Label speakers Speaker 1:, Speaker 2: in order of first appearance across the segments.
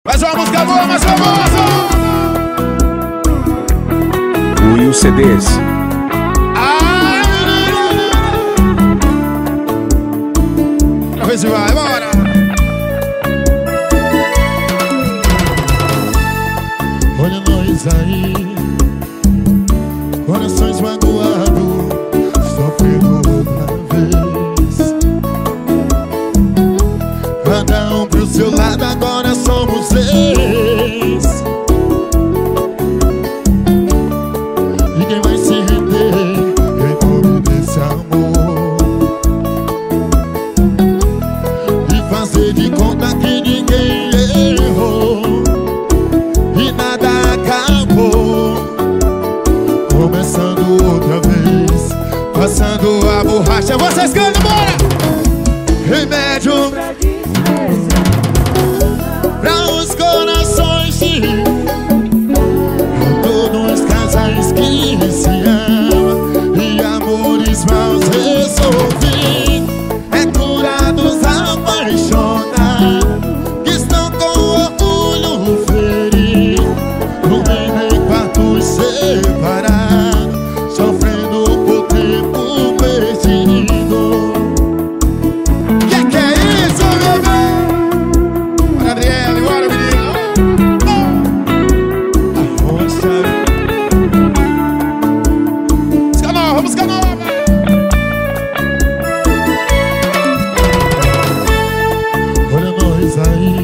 Speaker 1: Mais uma música boa, mais uma boa, mais uma.
Speaker 2: Will CDs.
Speaker 1: Pra ver se vai, bora.
Speaker 3: Olha nós aí, corações magoados, sofrendo outra vez. Cada um pro seu lado, agora somos seis. Ninguém vai se render em nome desse amor e fazer de conta que ninguém errou e nada acabou. Começando outra vez,
Speaker 1: Passando a borracha, vocês cantam, bora!
Speaker 3: remédio pra os corações de todos os casais que se amam e amores mal resolvidos. É curados apaixonados que estão com orgulho ferido, dormindo em quartos separados, sofrendo por tempo perdido.
Speaker 1: Que é isso, bebê? Bora, Adriele, bora, menino. Música nova, música nova.
Speaker 3: Olha nós aí,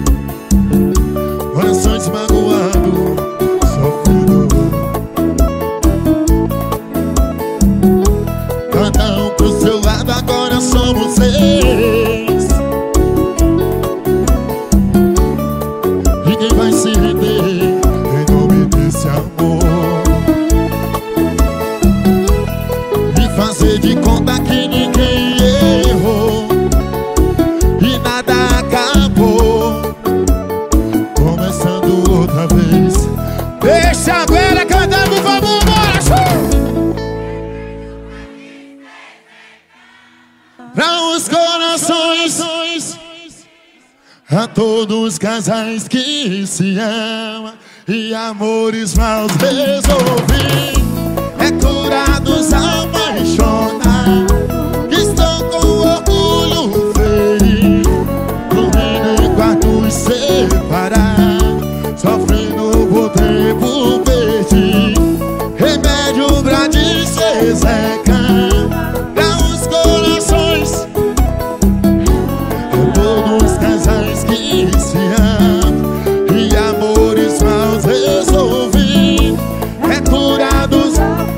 Speaker 3: corações magoados, sofrendo. Cada um pro seu lado, agora somos seis. Ninguém vai se render em nome desse amor e fazer de conta que ninguém errou e nada acabou. Começando outra vez,
Speaker 1: Deixa a Vera cantar, por favor, bora!
Speaker 3: pra os corações, a todos os casais que se amam e amores mal resolvidos. É curados apaixonados que estão com orgulho ferido, dormindo em quartos separados, sofrendo por tempo perdido. Remédio pra dessecar pra os corações, todos os casais que se amam e amores mal resolvidos. É curados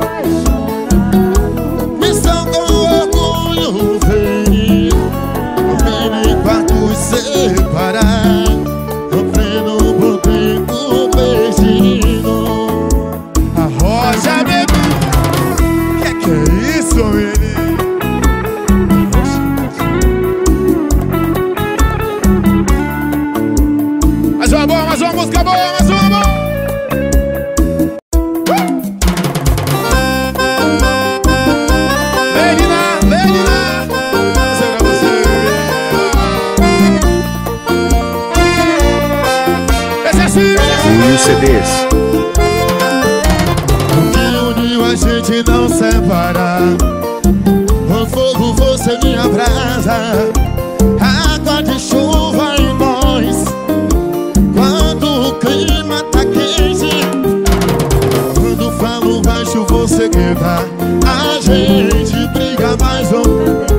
Speaker 3: que estão com orgulho ferido, dormindo em quartos separados, sofrendo por tempo perdido.
Speaker 1: A rocha, bebê. Que é isso, menino? Mais uma boa, mais uma música boa, mais uma boa. Lenina, Lenina. Essa é pra você. Esse é assim,
Speaker 2: Will CDs.
Speaker 3: O que uniu a gente não separa. O fogo você me abrasa, água de chuva em nós. Quando o clima tá quente, quando falo baixo você grita, a gente briga mais ou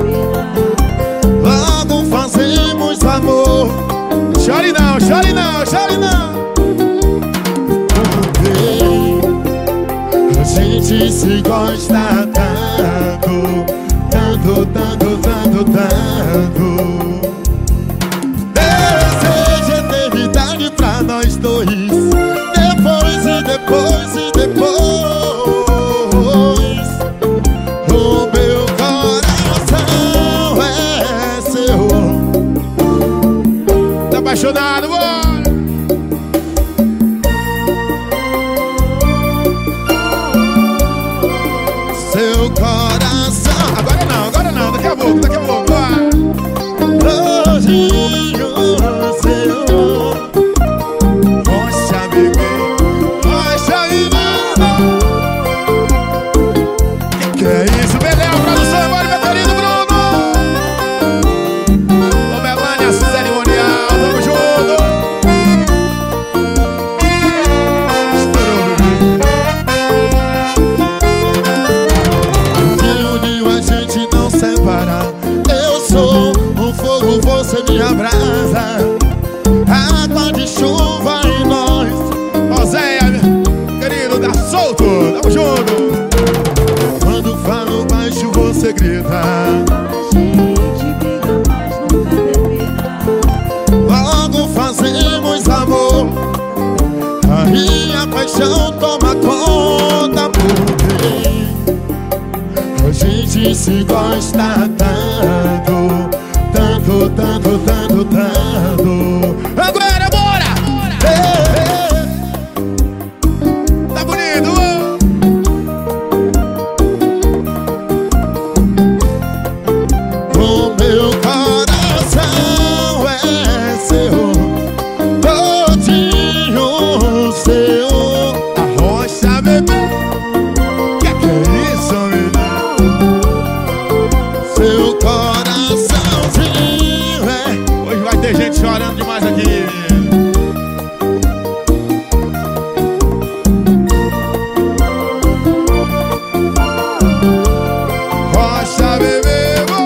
Speaker 3: logo fazemos amor.
Speaker 1: chore não, chore não, chore não.
Speaker 3: A gente se gosta tanto, tanto, tanto, tanto, tanto. Desejo eternidade pra nós dois, depois e depois e depois. O meu coração é seu.
Speaker 1: Tá apaixonado, bora.
Speaker 3: Seu coração.
Speaker 1: Agora não, daqui a pouco, daqui a pouco. Vai.
Speaker 3: água de chuva em nós.
Speaker 1: Ó Zé, querido, tá solto, tamo junto.
Speaker 3: Quando falo baixo você grita. Logo fazemos amor, aí a paixão toma conta, porque a gente se gosta tanto, tanto, tanto, tanto, tanto.
Speaker 1: Agora, bora! Tá bonito!
Speaker 3: O meu coração é seu, todinho seu.
Speaker 1: Arrocha, bebê! Que é isso, menino?
Speaker 3: Seu coraçãozinho é.
Speaker 1: Hoje vai ter gente chorando demais aqui, menino. Rocha, bebê!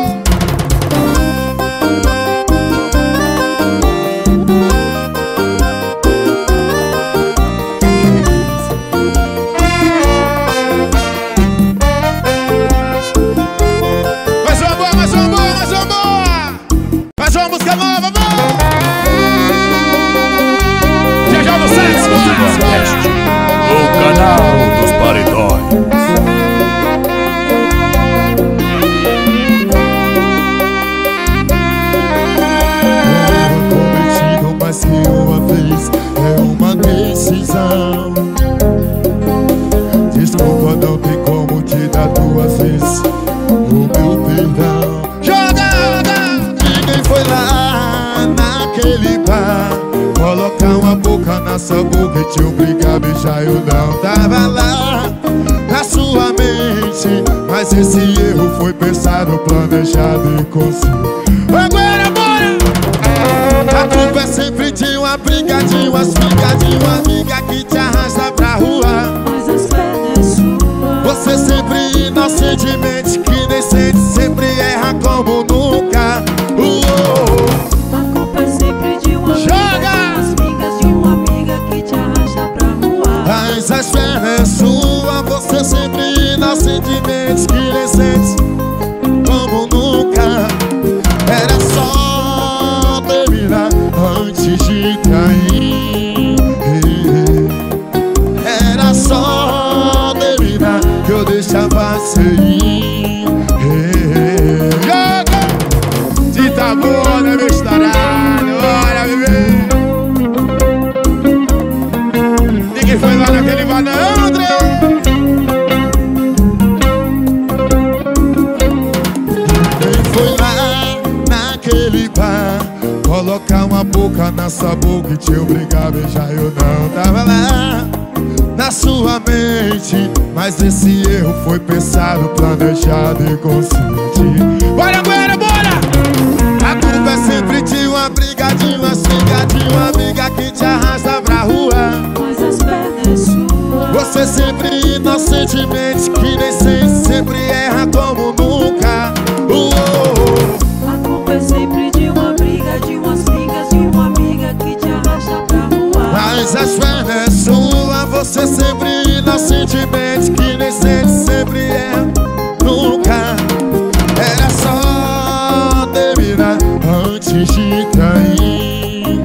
Speaker 1: Mais uma boa, mais uma boa, mais uma boa! Mais uma música nova, vamos! Já já vocês,
Speaker 2: O canal dos paredões.
Speaker 3: Cometido mais que uma vez, é uma decisão. Desculpa, não tem como te dar duas vezes o meu perdão.
Speaker 1: joga!
Speaker 3: Ninguém foi lá naquele bar colocar uma boca na sua boca e te obrigar a beijar. Eu não tava lá na sua mente, mas esse erro foi pensado, planejado e consciente.
Speaker 1: Agora, bora!
Speaker 3: A culpa é sempre de uma briga, de umas figas, de uma amiga que te arrasta pra rua.
Speaker 4: Mas as pernas suas.
Speaker 3: Você sempre inocentemente que nem sente, sempre erra como nunca.
Speaker 4: A culpa é sempre de uma
Speaker 1: Joga!
Speaker 4: amiga, de umas amigas, de uma amiga que te arrasta pra rua.
Speaker 3: Mas a pernas é sua, você sempre inocentemente que nem sente como nunca. Era só terminar antes de cair. Era só terminar que eu deixava você ir.
Speaker 1: Joga! Se tá boa, né, meu estarado? Bora, bebê! Ninguém foi lá naquele bar, não, André!
Speaker 3: Quem foi lá naquele bar colocar uma boca na sua boca e te obrigar a beijar? Eu não tava lá na sua mente, mas esse erro foi pensado, planejado e consciente.
Speaker 1: Bora, bora, bora!
Speaker 3: A culpa é sempre de uma briga, de uma figa, de uma amiga que te arrasta pra rua.
Speaker 4: Mas as pernas suas.
Speaker 3: Você sempre inocentemente que nem sente, sempre erra como nunca.
Speaker 4: A culpa é sempre de uma briga, de umas amigas, de uma amiga que te arrasta pra rua.
Speaker 3: Mas a pernas é sua, você sempre inocentemente que nem sente, sempre erra nunca. Era só terminar antes de cair.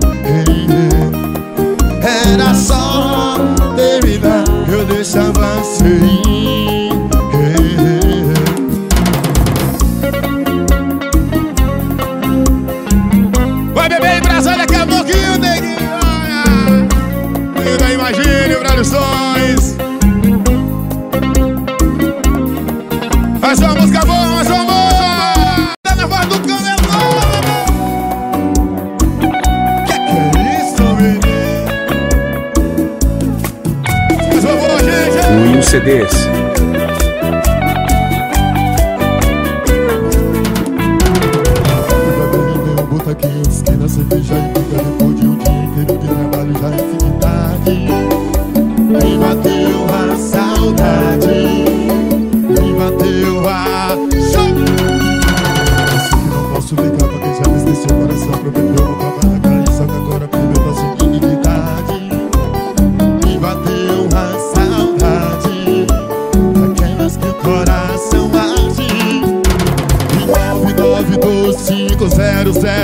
Speaker 3: Era só terminar, eu deixava você ir.
Speaker 1: Vai beber em Brasília daqui a pouquinho, neguinho! Olha! Ainda imagine, produções! Mais uma música boa, mais uma boa! Tá na voz do camelô!
Speaker 3: Que é isso, menino?
Speaker 1: Mais uma boa, gente!
Speaker 2: Will CDs.
Speaker 3: Botequinho, esquina, cerveja e pica. Depois de um dia inteiro de trabalho já é fim de tarde. Me bateu a saudade, me bateu a... Sei que não posso ligar pra quem já me esqueceu o coração. Prometeu nunca mais cair, só que agora perdeu, tá sem ninguém.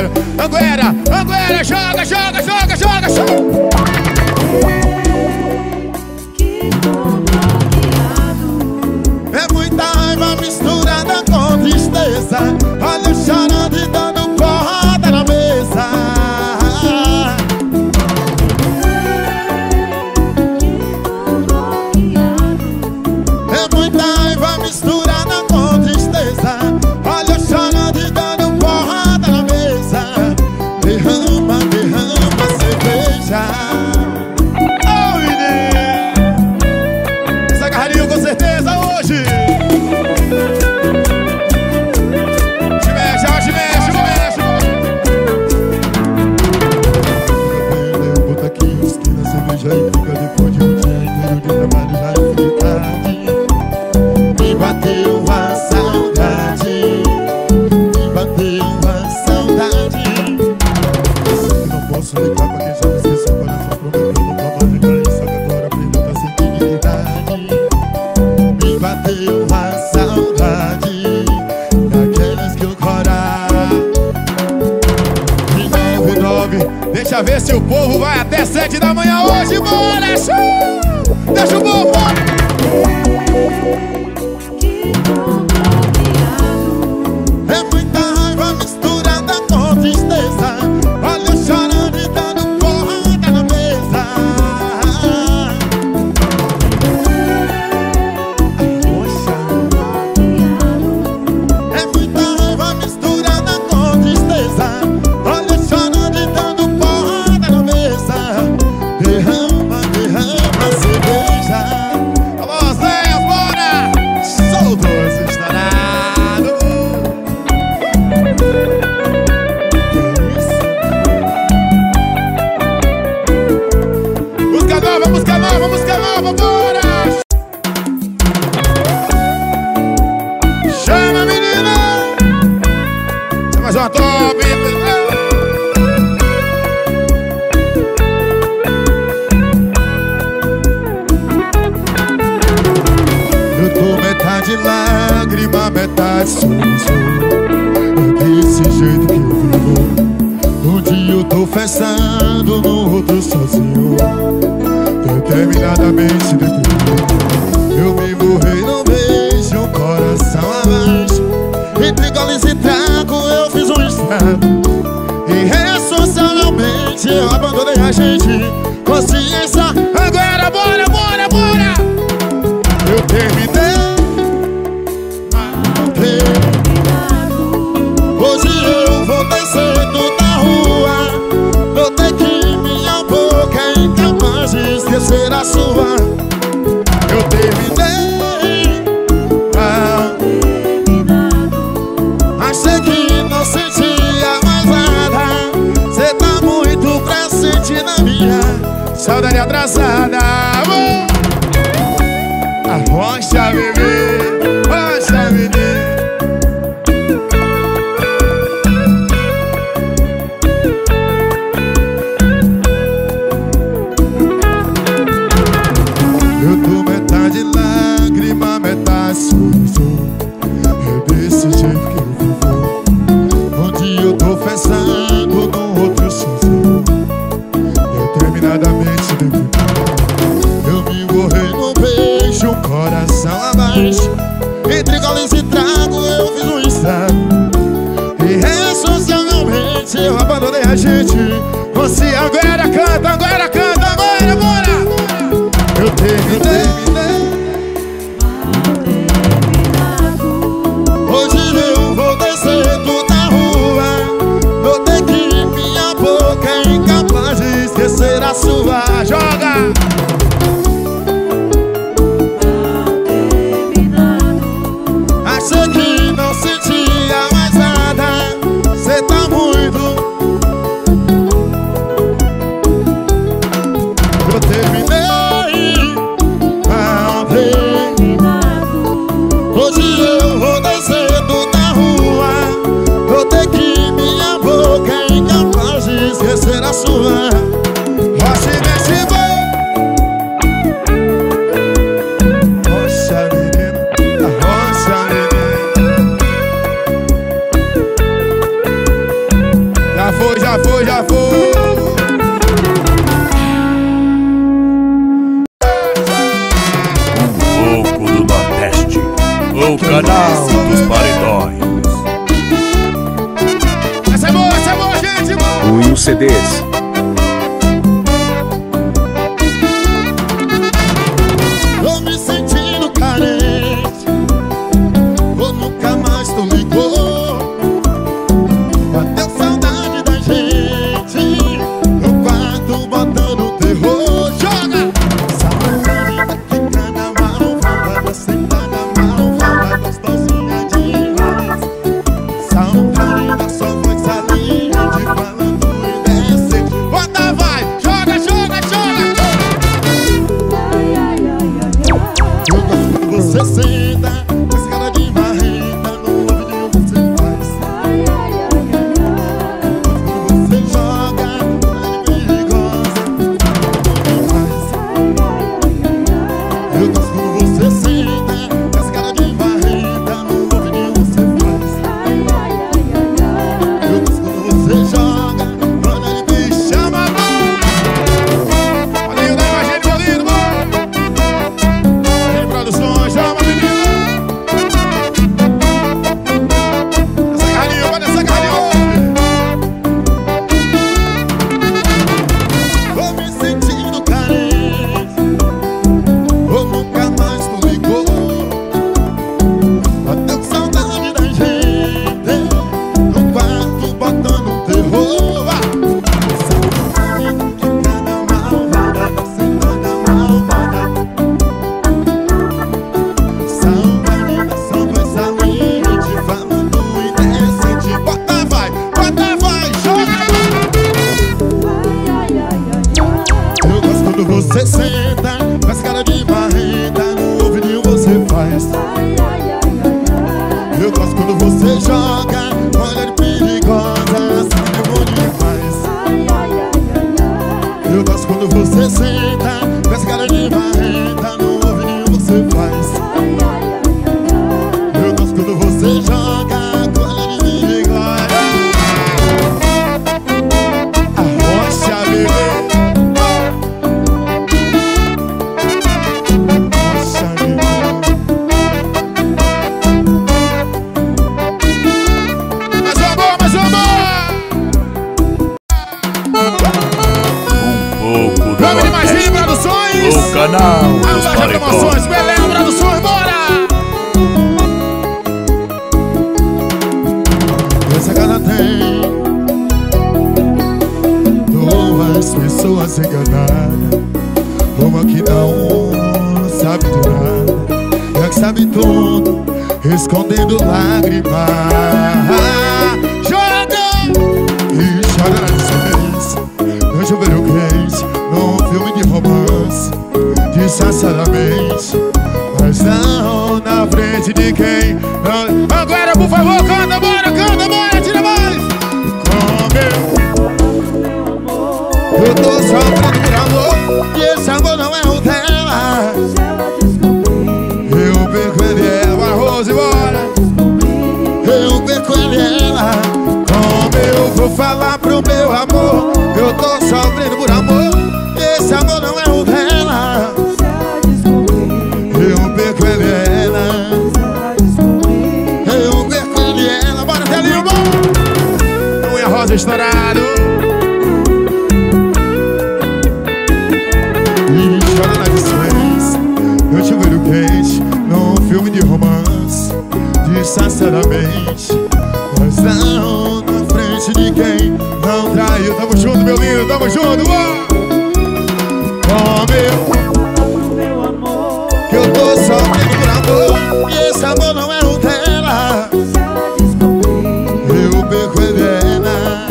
Speaker 1: parceiro. Anguera, Anguera, joga, joga, joga, joga, joga.
Speaker 3: É muita raiva misturada com tristeza. Olha eu chorando e dando porrada na mesa. É muita raiva misturada com tristeza. Olha eu chorando e dando porrada na mesa. Derrama, derrama cerveja.
Speaker 1: Oh, menino, essa garrarinha com certeza hoje. Te mexe,
Speaker 3: Bota aqui na esquina, cerveja e fica depois de um dia inteiro de trabalho já é tarde. Me bateu uma saudade. Me bateu uma saudade. Eu sei que não posso ligar pra quem já me esqueceu. Coração prometeu nunca mais recair. Só que agora aprendeu tá sem dignidade. Me bateu uma saudade daquelas que eu corar.
Speaker 1: 9, deixa ver se o povo vai até 7 da manhã hoje, bora! Deixa o povo, bora!
Speaker 3: É muita raiva misturada com tristeza. Olha eu chorando e dando porrada na mesa. Poxa. É muita raiva misturada com tristeza. Olha eu chorando e dando porrada na mesa. Derrama, derrama cerveja.
Speaker 1: Vamos, Zé, bora!
Speaker 3: Soltos estourado.
Speaker 1: Música nova, música nova, música nova, bora! Chama, menina! É mais uma top!
Speaker 3: Eu tô metade lágrima, metade sorriso. É desse jeito que eu vivo. Um dia eu tô festando, no outro sozinho. Determinadamente deprimido. Eu me morri num beijo, um coração abaixo. Entre goles e trago eu fiz um estrago. Irressociavelmente eu abandonei a gente. Consciência,
Speaker 1: Agora, bora, bora, bora!
Speaker 3: eu terminei. Hoje eu vou descendo da rua. Notei que minha boca é incapaz de esquecer a sua. Eu terminei. Achei que não sentia mais nada. Cê tá muito presente na minha
Speaker 1: Saudade atrasada, amor!
Speaker 3: arrocha, bebê.
Speaker 1: Rocha, menino!
Speaker 3: Eu tô metade lágrima, metade sorriso. É desse jeito que eu vivo. Um dia eu tô festando, no outro sozinho. Determinadamente deprimido. Eu me borrei no beijo, um coração abaixo. Entre goles e trago eu fiz um estrago. Irressociavelmente eu abandonei a gente.
Speaker 1: Você agora canta, agora canta, agora, bora!
Speaker 3: Eu terminei. Hoje eu vou descendo da rua. Notei que minha boca é incapaz de esquecer a sua.
Speaker 1: Joga!
Speaker 3: Achei que não sentia mais nada. Cê tá muito. Eu terminei. Hoje eu vou descendo da rua. Notei que minha boca é incapaz de esquecer a sua.
Speaker 1: Rocha, mexe, bom!
Speaker 2: CDs.
Speaker 3: Tô me sentindo carente, ou nunca mais tu ligou. Bateu saudade da gente no quarto botando terror. Joga! Saudade da quicada malvada, sentada malvada, gostosinha demais. Saudade da sua voz saliente, falando indecente. Bota, vai! Joga, joga, joga! Eu gosto quando você senta, com essa cara de marreta, no ouvidinho você faz. Quando você joga, ela é perigosa, eu gosto quando você senta, com essa cara de marreta, no ouvidinho você faz. Eu gosto quando você joga, olha ele me chama,
Speaker 1: Olha aí o da imagem do lindo, mano. Tem produções, chama, menino. Essa carrinha, olha essa carrinha.
Speaker 3: tô me sentindo carente, ou nunca mais tu ligou. Bateu saudade da gente no quarto botando terror. Saudade da quicada malvada, sentada malvada. Saudade da sua voz saliente, falando indecente. Bota, vai, joga! Eu gosto quando você senta, com essa cara de marreta, no ouvidinho você faz. Eu gosto quando você joga, olha de perigosa, assim é bom demais. Eu gosto quando você senta, com essa cara de marreta, no ouvidinho você faz. Eu gosto quando você joga, olha de perigosa.
Speaker 1: Arrocha, bebê.
Speaker 3: Nossa,
Speaker 1: Mais uma boa, mais uma boa.
Speaker 2: Um pouco do
Speaker 1: Vamos de mais
Speaker 2: Nordeste.
Speaker 1: Produções.
Speaker 2: O canal
Speaker 1: A
Speaker 2: dos
Speaker 1: loja
Speaker 2: paredões.
Speaker 1: Promoções, Belém Produções, bora.
Speaker 3: essa casa tem duas pessoas enganadas, uma que não sabe de nada e a que sabe tudo, escondendo lágrimas. Joga! E chora na diferença, no chuveiro quente, num filme de romance, disfarçadamente, mas não na frente de quem não...
Speaker 1: Agora, por favor, canta, bora, tira mais.
Speaker 3: Eu tô sofrendo por amor, e esse amor não é o dela. Eu perco ele, ela,
Speaker 1: Arroz e bora.
Speaker 3: eu perco ele, ela. Como eu vou falar pro meu amor? Eu tô sofrendo por amor, e esse amor não é o dela. Eu perco ele, ela. Eu perco ele, ela. Bora, Telinho, bora!
Speaker 1: Unha rosa estourado.
Speaker 3: E chora na desfez, no chuveiro quente, num filme de romance, disfarçadamente, mas não na frente de quem não traiu.
Speaker 1: Tamo junto, meu lindo, tamo junto, bora.
Speaker 3: Como eu tô sofrendo por amor, e esse amor não é o dela. Eu perco ele, ela.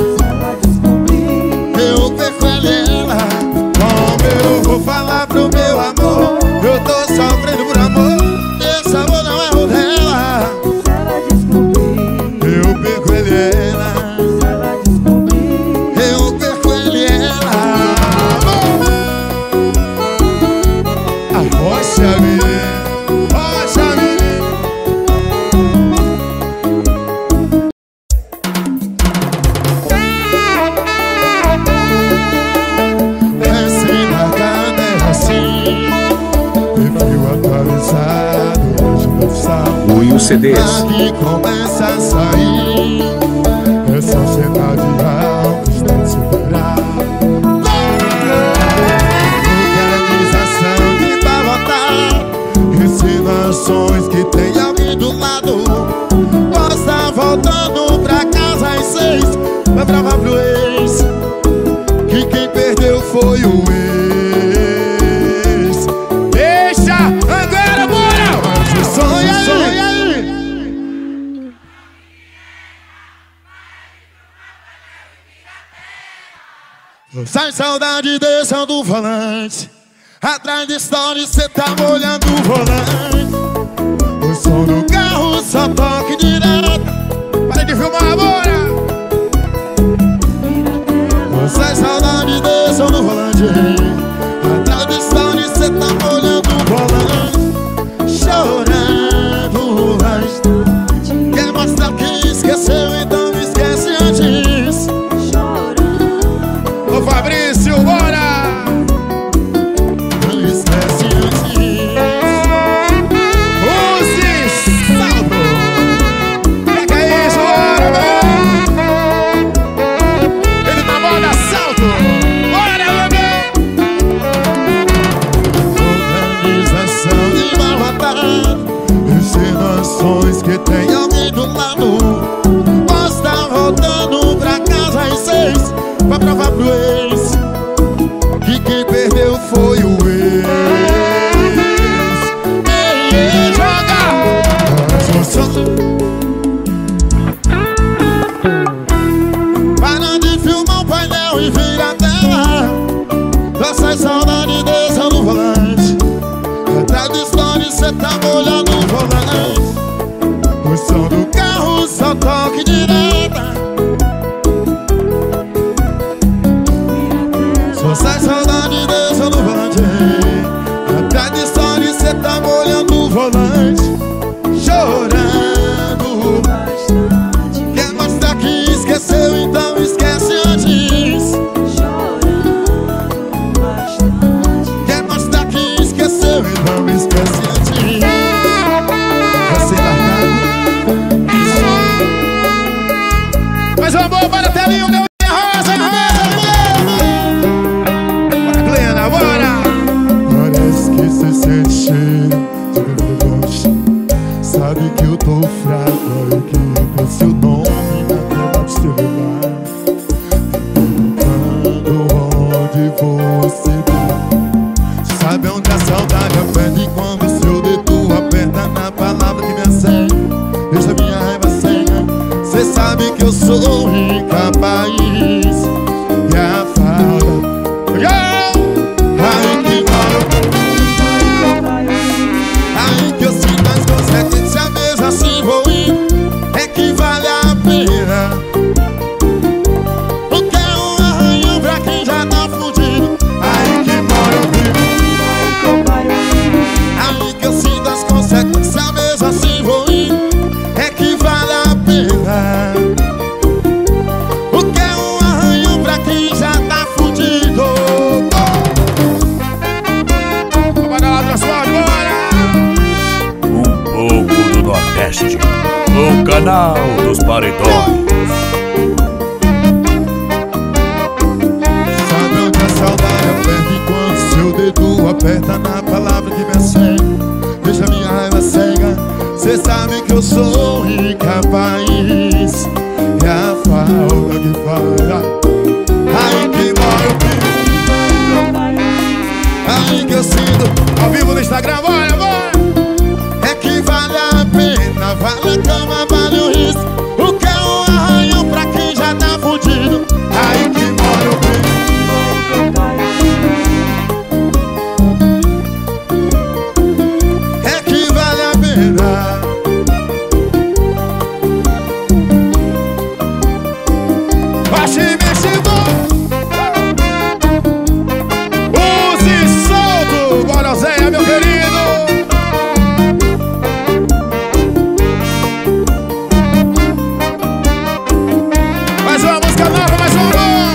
Speaker 3: Eu perco ele, ela. Como eu vou falar pro meu amor? Eu tô sofrendo por amor, e esse amor não é o dela. Eu perco ele, ela. Eu perco ele, ela.
Speaker 1: Arrocha, menino. Arrocha, menino.
Speaker 3: Desce na cadeira assim, perfil atualizado, hoje no sal.
Speaker 2: Will CDs.
Speaker 3: Aqui começa a sair essa cena de algo está superando. foi o ex.
Speaker 1: Deixa, agora bora!
Speaker 3: Sonha aí. Sai saudade desse do volante. Atrás da história cê tá molhando o volante. O som do carro só toque direto.
Speaker 1: Para de filmar, bora!
Speaker 3: Sai saudade desse do volante. Atrás da história cê tá molhando o volante. Chorando bastante. Quer mostrar que esqueceu, então me esquece antes.
Speaker 1: Ô Fabrício, bora!
Speaker 3: Me esquece antes.
Speaker 1: Use salto! Pega isso, bora, bora! Ele na moda, salto! Bora, bebê!
Speaker 3: Organização de malvadado, insinuações que tem alguém do lado. Posso tá voltando pra casa às 6 pra provar pro ex que quem perdeu foi o ex. Ei,
Speaker 1: Joga!
Speaker 3: para de filmar o painel e vira a tela. Só sai saudade desse no volante. Atrás da história cê tá molhando o volante. O som do carro só toque direta. Só sai saudade desse no volante. Atrás da história cê tá molhando o volante. Chorando bastante. Quer mostrar que esqueceu, então esquece antes.
Speaker 4: Chorando bastante.
Speaker 3: Quer mostrar que esqueceu, então esquece antes. Você largado.
Speaker 1: Mais um amor para a telinha, onde eu rosa, bora, plena, bora!
Speaker 3: Parece que cê sente cheiro de bebê. Sabe que eu tô fraco, eu queria seu nome na tela do celular. Perguntando onde você tá. Sabe onde a saudade aperta e quando seu dedo aperta na palavra que me acende, deixa minha raiva cega. Cê sabe que eu sou incapaz. E a falta aí que mora, aí que eu sinto as consequências, mesmo assim vou ir. É que vale a pena. Porque é um arranhão pra quem já tá fudido. Aí que mora o vivo. Aí que eu sinto as consequências, mesmo assim vou ir. É que vale a pena. Porque é um arranhão pra quem já tá fudido.
Speaker 1: Bora lá, pessoal, bora!
Speaker 2: Um pouco do Nordeste. O canal dos paredões.
Speaker 3: Sabe onde a saudade aperta e quando seu dedo aperta na palavra que me acende, deixa minha raiva cega. Cê sabe que eu sou incapaz. É a falta que falha. Aí que mora o perigo. Aí que eu sinto
Speaker 1: Ao vivo no Instagram, bora, bora!
Speaker 3: é que vale a pena. Vale a cama, vale o risco. O que é um arranhão pra quem já tá fudido. Aí que mora o perigo. É que vale a pena.
Speaker 1: Baixe e mexe, use solto! Bora, Zé, meu querido! Mais uma música nova, mais uma!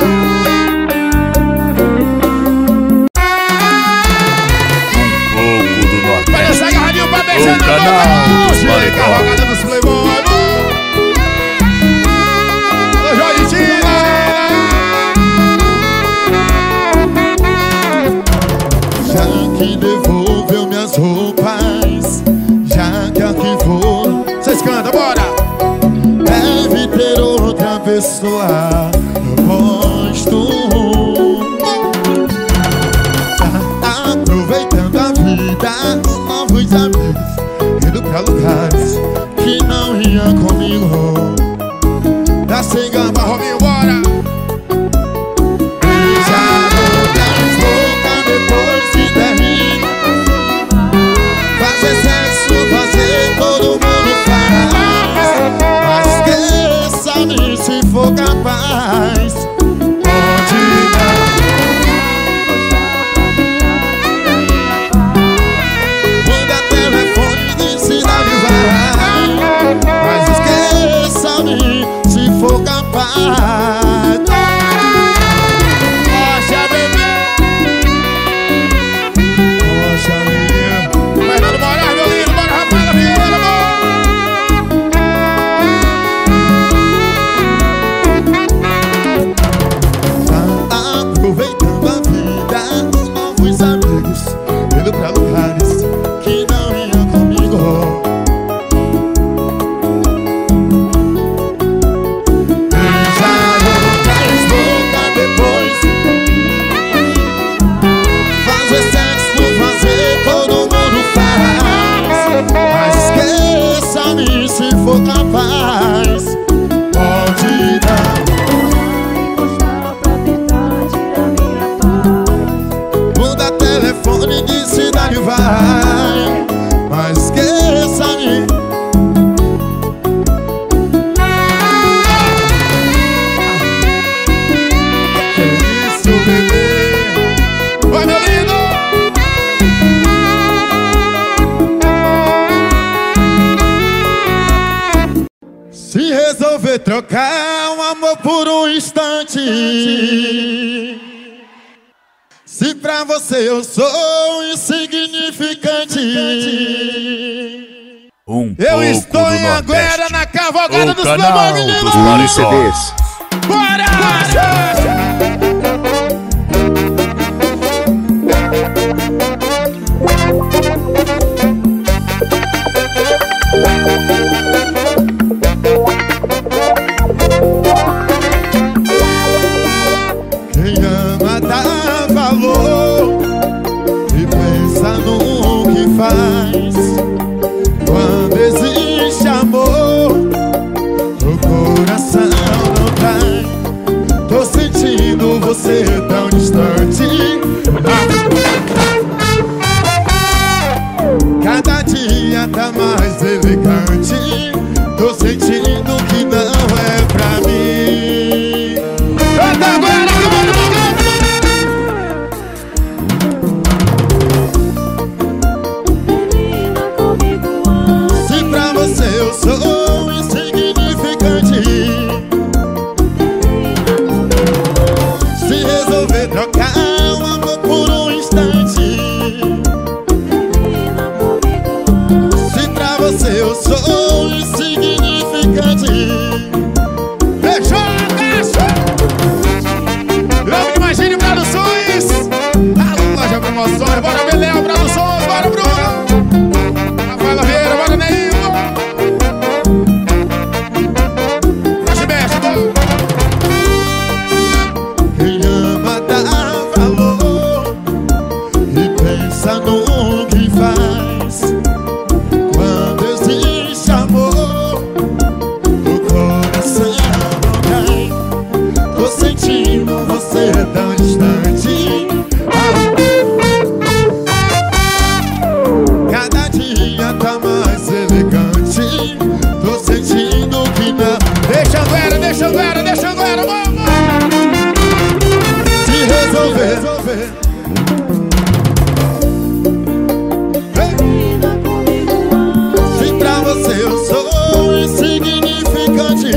Speaker 2: Um pouco do
Speaker 1: Olha
Speaker 2: Nordeste.
Speaker 1: essa agarradinha pra beijar
Speaker 2: O
Speaker 1: na
Speaker 2: canal
Speaker 1: boca!
Speaker 2: dos
Speaker 1: Chega,
Speaker 2: paredões.
Speaker 1: rogada dos Playboy! Alô, Jorge Tina!
Speaker 3: Já que devolveu minhas roupas, já que arquivou,
Speaker 1: Vocês cantam, bora!
Speaker 3: deve ter outra pessoa. Eu gosto. que vai, mas esqueça-me. Que isso, bebê? Vai, meu lindo! Se resolver trocar um amor por um instante, se pra você eu sou insignificante,
Speaker 1: Eu estou em Anguera, na cavalgada dos
Speaker 2: canal
Speaker 1: Flamengo,
Speaker 2: dos
Speaker 1: menino!
Speaker 2: CDs.
Speaker 1: Bora!
Speaker 3: quem ama dá valor e pensa no que faz. Quando existe amor, o coração não cai. Tô sentindo você tão distante, cada dia tá mais elegante. Tô sentindo que não é pra mim.
Speaker 1: Canta agora,
Speaker 3: Se pra você eu sou insignificante, se resolver trocar um amor por um instante, se pra você eu sou insignificante,
Speaker 1: Fechou a caixa! Logo Imagine Produções! A loja promoções, bora Beléu Produções, bora Bruno! Rafaela Vieira, bora Neil! Mexe, mexe, bora!
Speaker 3: quem ama dá valor e pensa no que faz. Quando existe amor, o coração não cai. Tô sentindo você tão distante, cada dia tá mais elegante. Tô sentindo que não.
Speaker 1: Deixa Anguera, deixa Anguera, deixa Anguera, vamos!
Speaker 3: Se resolver, se pra você eu sou insignificante,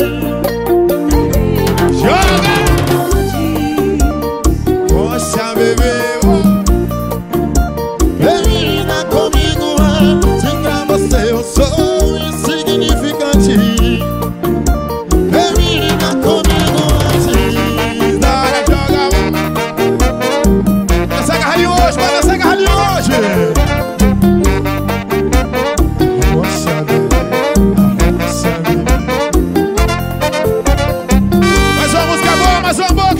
Speaker 1: Joga!
Speaker 3: poxa bebê, termina comigo. Se pra você eu sou insignificante, termina comigo antes.
Speaker 1: Bora, joga! Essa garralinha hoje, manda essa garralinha hoje!
Speaker 3: Poxa bebê, poxa bebê.
Speaker 1: Mais uma música boa, mais uma boa!